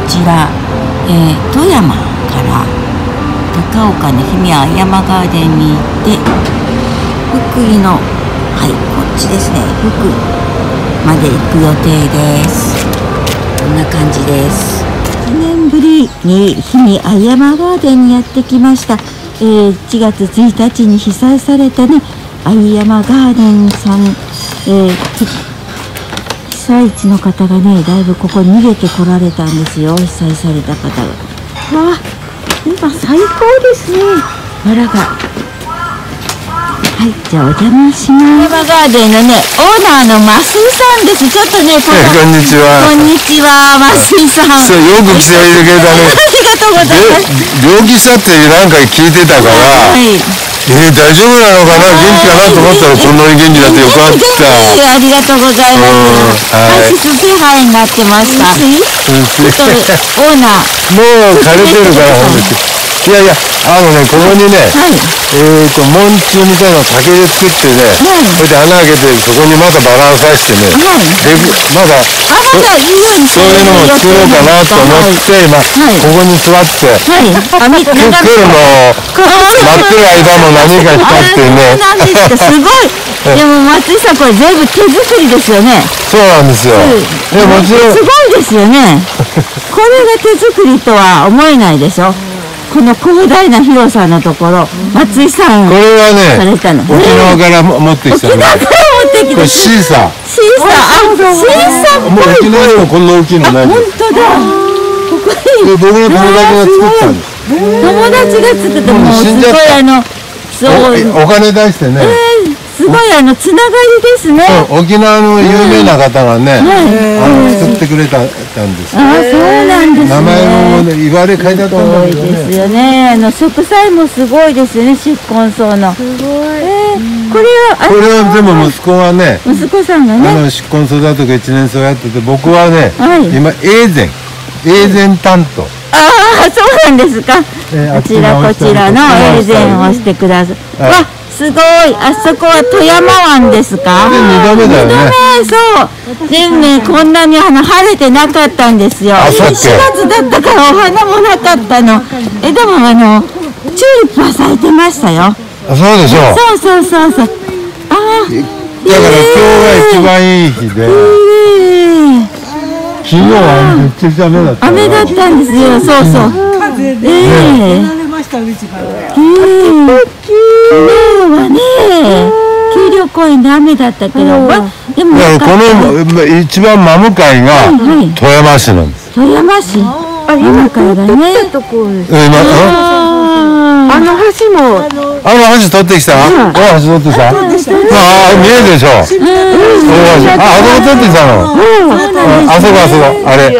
ちら、富山から高岡の日比谷山ガーデンに行って福井のはいこっちですね福井まで行く予定です。こんな感じです。1年ぶりに日比谷山ガーデンにやってきました。1月1日に被災されたね相山ガーデンさん、被災地の方がねだいぶここに逃げてこられたんですよ。被災された方がわあ今最高ですねバラが。はい、じゃあお邪魔します。山ガーデンのね、オーナーの増井さんです。ちょっとね、 こんにちは。 こんにちは、増井さん。 そう、よく来ていただけたね。 ありがとうございます。 病気したってなんか聞いてたから、はい、大丈夫なのかな、元気かなと思ったら、こんなに元気だってよかった。 ありがとうございます。足す手配になってました。オーナー。 もう枯れてるから、ほんとに。いやいや、ここにね、門柱みたいなのを竹で作ってね、それで穴開けて、そこにまたバランスさしてね、まだ、そういうのも作ろうかなと思って、今、ここに座って、来るのを待ってる間も何かしたっていうね。 すごい。でも松井さん、これ全部手作りですよね。 そうなんですよ。もちろん。 すごいですよね。これが手作りとは思えないでしょ。この広大な広さのところ、松井さん。 これはね、沖縄から持ってきた。沖縄から持ってきた。 これシーサー。 シーサー。 もう沖縄にもこんな大きいのない。 本当だ。ここに。 僕の友達が作ったんです。 友達が作ってもすごいそうお金出してね。 すごいつながりですね。 沖縄の有名な方がね、作ってくれたんですよ。 あ、そうなんですね。 名前も言われ書いてあったんだけどね。 すごいですよね。植栽もすごいですよね。宿根草の。すごい。これは全部息子がね、 息子さんがね、 宿根草だとか一年草やってて、僕はね、今永善担当。 ああ、そうなんですか。こちらの永善をしてください。わ、すごい。あそこは富山湾ですか。 2度目だよね。 そう。でもね、こんなに晴れてなかったんですよ。4月だったからお花もなかったの。でもチューリップは咲いてましたよ。 あ、そうでしょう。 そう。ああ。 だから今日が一番いい日で。昨日はめっちゃくちゃ雨だった。 雨だったんですよ。そう。 風で離れましたうちから。 昨日はね、丘陵公園で雨だったけど、でもこの一番真向かいが富山市なんです。 富山市。今からだね。 あの橋も。 あの橋取ってきた？橋取ってきた？ああ、見えるでしょ。あそこ取ってきたの。あそこ、あれ。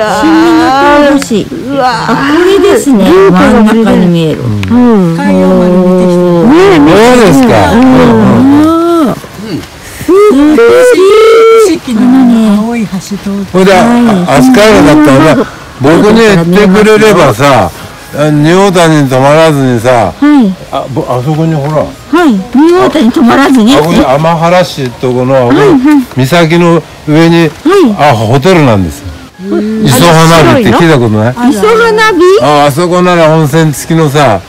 これですね。真ん中に見える。 海洋丸見てきて。 そうですか。 四季の青い橋通って。 これでアスカイラだったら僕に言ってくれればさ。仁王谷に止まらずにさ、あそこにほら、 仁王谷に止まらずに、 天原市ってとこの岬の上にホテルなんですよ。磯花火って聞いたことない？ 磯花火？ あそこなら温泉付きのさ、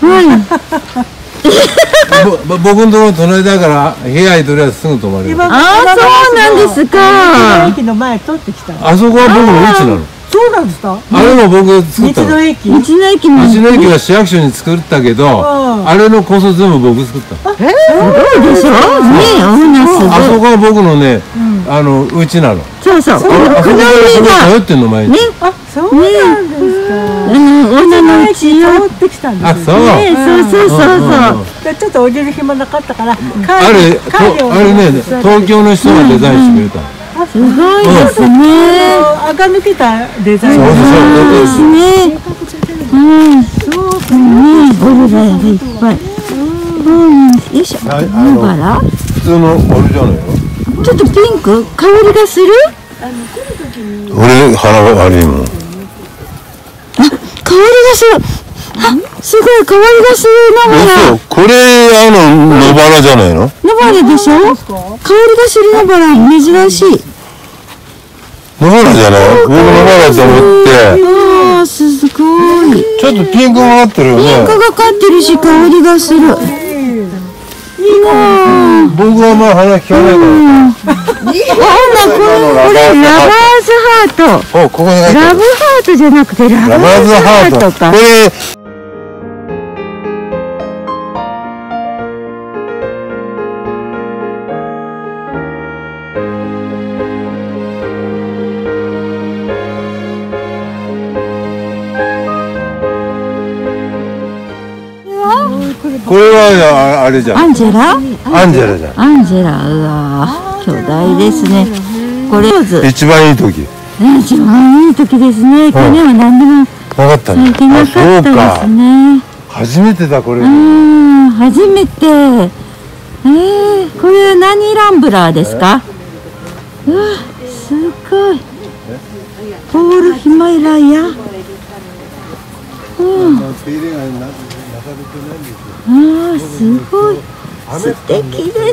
僕のところ隣だから部屋にとりあえずすぐ泊まれる。 ああ、そうなんですか。 駅の前取ってきた。 あそこは僕の位置なの。 そうなんですか。 あれも僕作ったの。 道の駅は市役所に作ったけど、あれの構想全部僕作った。 すごいでしょ。ね、 あそこは僕のね、うちなの。 そう。この上が通ってんの前に。 あ、そうなんですか。 女のうちを通ってきたんです。 あ、そう。 そう。 ちょっと降りる暇なかったから。 あれね、東京の人がデザインしてくれた。 すごいですね。 垢抜けたデザイン。 そうですね。オルガヤがいっぱい。よいしょ。バラ？ 普通のオルじゃないよ。 ちょっとピンク？香りがする？ 俺鼻が悪いもん。 香りがする。すごい香りがする野バラ。 これ野バラじゃないの？ 野バラでしょ？香りがする野バラ珍しい。 野バラじゃない？僕野バラと思って。 すごい。 ちょっとピンクがかってるよね。 ピンクがかってるし、香りがする。 僕はまあ話聞かないから。 これラバーズハート。 お、ここに書いてある。 ラブハートじゃなくてラバーズハートか。 これこれはあれじゃん。 アンジェラ？ アンジェラじゃん。 アンジェラ、うわ、巨大ですね。これ一番いい時。 一番いい時ですね。去年は何でもなかったね。 咲いてなかったですね。 初めてだこれ。 初めて。これは何ランブラーですか？うわ、すごい。ポールヒマラヤ。すごい。素敵です。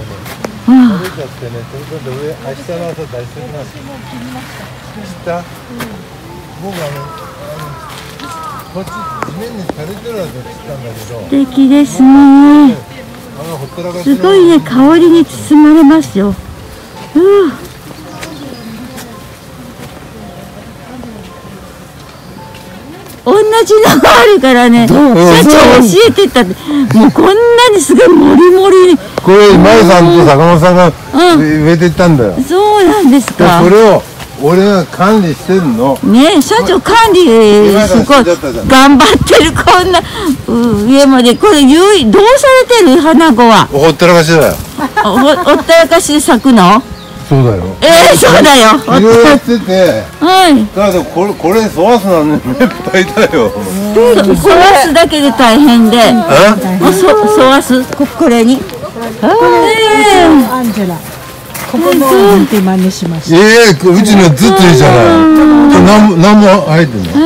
素敵ですね。すごいね、香りに包まれますよ。同じのがあるからね、社長教えてたって、もうこんなにすごいもりもり。 これマリさんと坂本さんが植えていったんだよ。 そうなんですか。 それを俺が管理してんの。 ね、社長管理すごい頑張ってる。こんな上までこれどうされてる花子は。 ほったらかしだよ。 ほったらかしで咲くの？ そうだよ。 そうだよ。 いろいろやってて。 はい。 だけどこれ沿わすのはね、めっぱいだよ。 沿わすだけで大変で。沿わすこれに。 アンジェラ。ここの見て真似しました。 うちのずっといいじゃない。何も入ってない。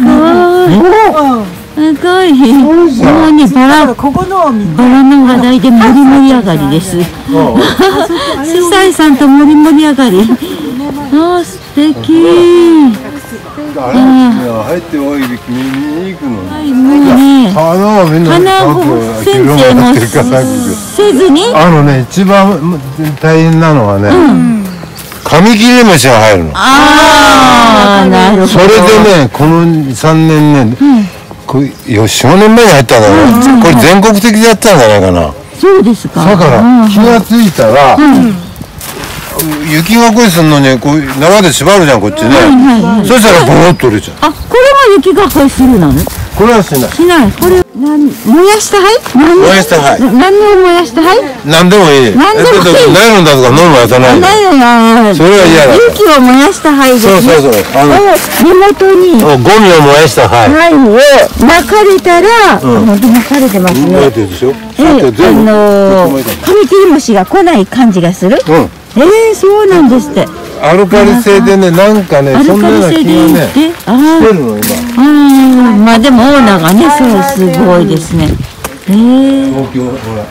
すごい。もうね、バラの話題で盛り盛り上がりです。司祭さんと盛り盛り上がり。素敵。 入っておいで見に行くの。 もうね、花を剪定もせずに。 一番大変なのはね、カミキリムシが入るの。 なるほど。 それでね、この3年ね、4年前に入ったんだね。これ全国的だったんじゃないかな。 そうですか。 だから気がついたら、雪がこいするのに縄で縛るじゃん、こっちね。そしたらボロッと折れちゃう。 これは雪がこいするのね。 これはしない。 しない。これ燃やした灰？ 燃やした灰。 何を燃やした灰？ 何でもいい。 何でもいい。 ナイロンだとかノルマやさない。 ナイロンそれは嫌だ。 雪を燃やした灰ですね。 そう。 根元にゴミを燃やした灰。 灰をまかれたら、本当まかれてますね。 燃えてるでしょ。 カミキリムシが来ない感じがする。そうなんですって。 アルカリ性でね、なんかね、そんなような気がね、してるの今。 まあでもオーナーがね、そうすごいですね。 東京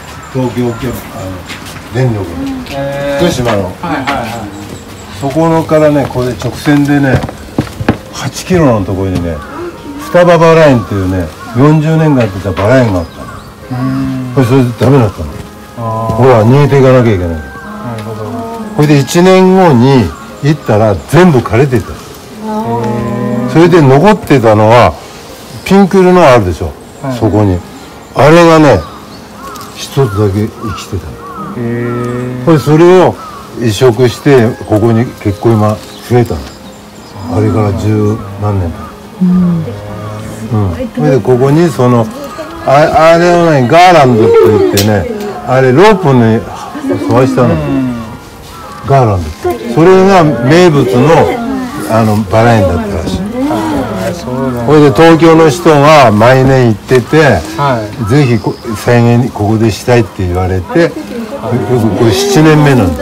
電力の福島の。そこのからね、これ直線でね、8キロのところにね、双葉バラ園っていうね、40年間やってたバラ園があったの。これそれでダメだったの。ほら、逃げていかなきゃいけない。これで1年後に行ったら全部枯れてた。それで残ってたのはピンク色のあるでしょ、そこにあれがね一つだけ生きてた。これそれを移植してここに結構今増えたの。あれから十何年だ。それでここにあれをねガーランドって言ってね、あれロープに沿わしたの。ガーランド。それが名物のバラ園だったらしい。これで東京の人が毎年行ってて、ぜひ再現ここでしたいって言われて、よくこれ7年目なんです。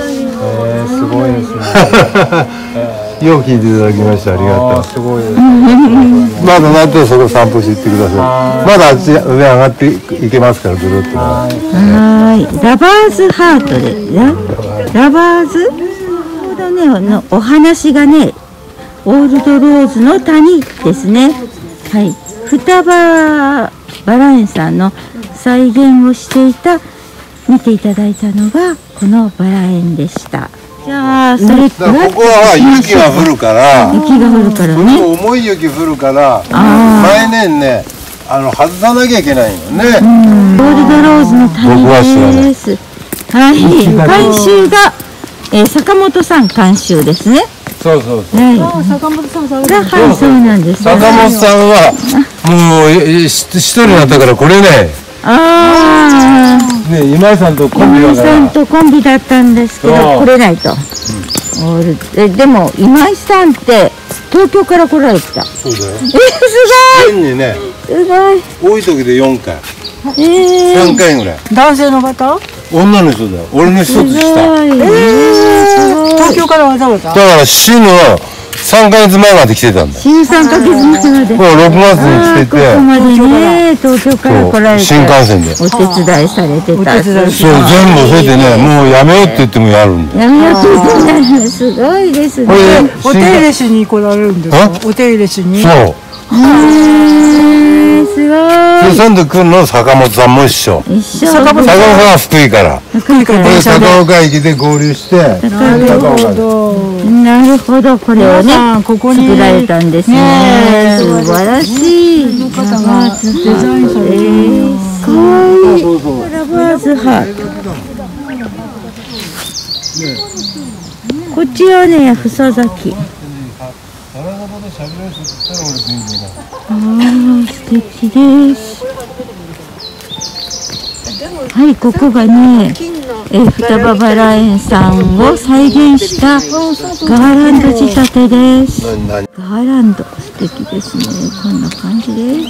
すごいですね。 よく聞いていただきましてありがとう。 すごいです。 まだなってそこ散歩していってください。まだあっち上上がっていけますからぐるっと。 ラバーズハートでラバーズほどねお話がねオールドローズの谷ですね。はい、双葉バラ園さんの再現をしていた、見ていただいたのがこのバラ園でした。じゃあそれここは雪が降るから、 雪が降るからね、 重い雪降るから毎年ね外さなきゃいけないよね。 オールドローズの谷です。はい、監修が、坂本さん監修ですね。 そうそうそう。 はい、 坂本さんが、 はい、そうなんです。 坂本さんはもう一人になったからこれね。 ああ。 ね、今井さんとコンビだから。 今井さんとコンビだったんですけど来れないと。でも今井さんって東京から来られてた。 そうだよ。 すごい。 年にね。 すごい。 多い時で4回。3回ぐらい。 男性の方？ 女の人だよ。俺の一つ下。 東京からわざわざ。 だから死の3ヶ月前まで来てたんだよ。 死の3ヶ月前まで。 これ6月に来てて。 ここまでね、東京から来られて。 新幹線で。 お手伝いされてた。 そう、全部それでね、もうやめようって言ってもやるんだよ。 やめようって言ってもすごいですね。 お手入れしに来られるんですか？お手入れしに。 そう。 すごい。 そんで来るの坂本さんも一緒。坂本さんは福井から。 福井から高岡駅で合流して。 なるほど。 なるほど、これをね、 ここに作られたんですね。素晴らしい。 の方がデザインされてる。 かわいい。ラバーズハート。こっちはね、房崎。素敵です。はい、ここがね、双葉バラ園さんを再現したガーランド仕立てです。ガーランド素敵ですね。こんな感じです。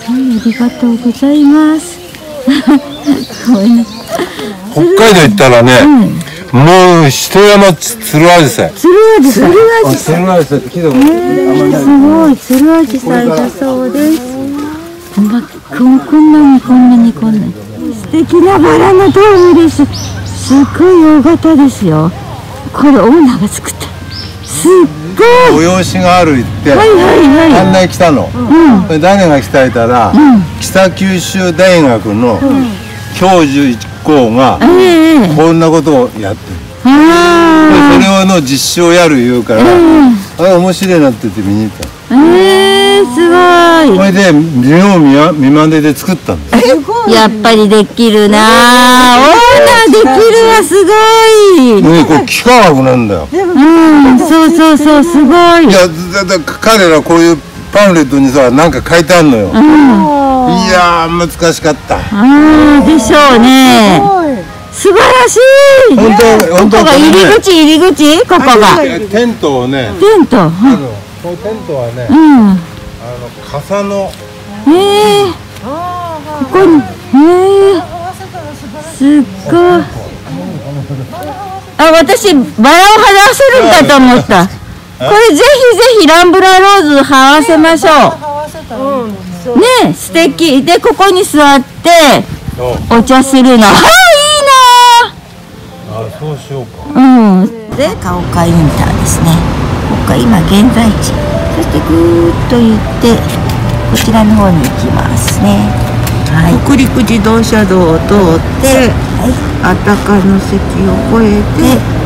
はい、ありがとうございます。ごめんなさい。 北海道行ったらね、もう一山つるあじさい。 つるあじさい。 つるあじさいって聞いたことすごい、つるあじさいだそうです。こんなに素敵なバラのドームです。すっごい大型ですよ。これオーナーが作った。すっごい。 催しがある行って案内来たの。誰が来たいたら北九州大学の教授一行がこんなことをやってる。それの実習をやる言うから、面白いなって言って見に行った。すごい。これで見よう見まねで作ったんです。 やっぱりできるな。オーナーできるわ、すごい。 ね、これ幾何学なんだよ。 そうすごい。 いや、だ彼らこういうパンフレットにさ、なんか書いてあるのよ。いやー、難しかった。 でしょうね。素晴らしい。本当が入り口、ここが。 テントをね。 テント。 このテントはね、傘の。 ここに。すっごい。私バラを話せるかと思った。これぜひランブラローズはわせましょう。ね、素敵で、ここに座ってお茶するの。いいな。 そうしようか。 で、ヶ丘インターですね。ここが今現在地。そしてぐーっと行ってこちらの方に行きますね。北陸自動車道を通って、あたかの関を越えて